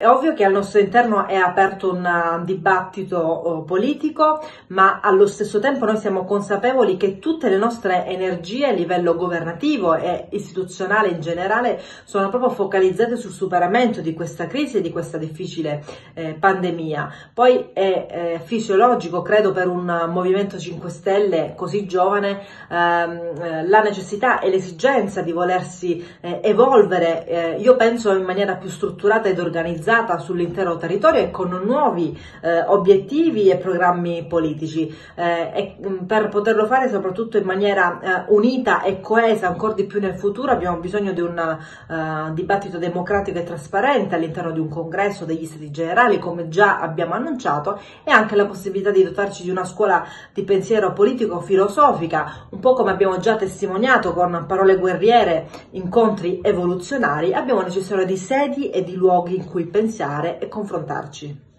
È ovvio che al nostro interno è aperto un dibattito politico, ma allo stesso tempo noi siamo consapevoli che tutte le nostre energie a livello governativo e istituzionale in generale sono proprio focalizzate sul superamento di questa crisi e di questa difficile pandemia. Poi è fisiologico, credo, per un Movimento 5 Stelle così giovane la necessità e l'esigenza di volersi evolvere, io penso in maniera più strutturata ed organizzata sull'intero territorio e con nuovi obiettivi e programmi politici, e per poterlo fare soprattutto in maniera unita e coesa ancora di più nel futuro abbiamo bisogno di un dibattito democratico e trasparente all'interno di un congresso degli Stati Generali, come già abbiamo annunciato, e anche la possibilità di dotarci di una scuola di pensiero politico-filosofica, un po' come abbiamo già testimoniato con parole guerriere, incontri evoluzionari. Abbiamo necessità di sedi e di luoghi in cui pensare e confrontarci.